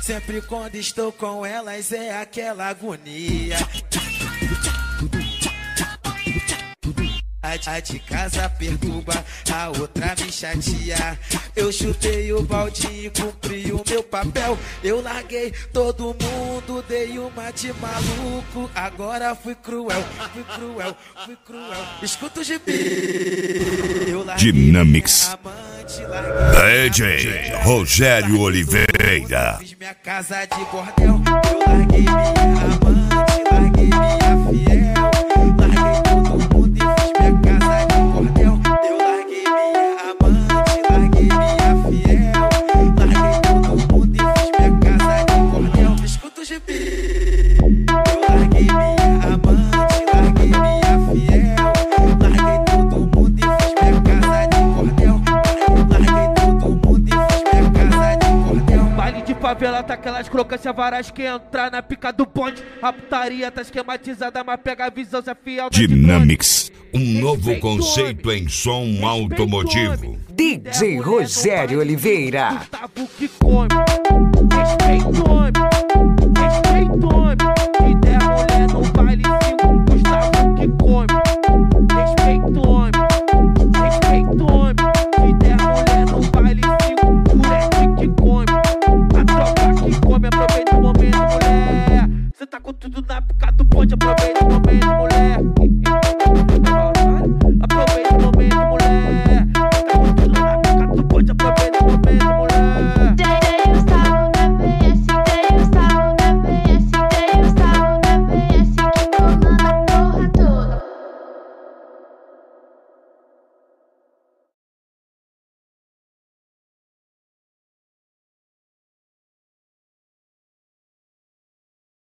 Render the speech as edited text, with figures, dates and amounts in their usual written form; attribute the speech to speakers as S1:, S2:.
S1: Sempre quando estou com elas é aquela agonia. A de casa perturba, a outra me chateia. Eu chutei o balde e cumpri o meu papel. Eu larguei todo mundo, dei uma de maluco. Agora fui cruel, fui cruel, fui cruel. Escuta o gibi.
S2: Dynamics.
S1: Amante, larguei
S2: DJ Rogério Oliveira.
S1: Fiz minha casa de bordel. Eu larguei minha amante, larguei minha fiel. Larguei todo mundo e fiz minha casa de bordel. Eu larguei minha amante, larguei minha fiel. Larguei todo mundo e fiz minha casa de bordel. Escuta o gibi. Eu larguei minha amante, larguei minha fiel. Larguei todo mundo e fiz minha casa de bordel. Larguei todo mundo e fiz minha casa de bordel.
S3: Baile de favela tá aquelas crocâncias varas que entrar na pica do bonde. A putaria tá esquematizada, mas pega a visão, se é fiel.
S2: Dynamics, um novo conceito em som automotivo.
S4: DJ Rogério Oliveira.
S3: Gustavo que come, respeito.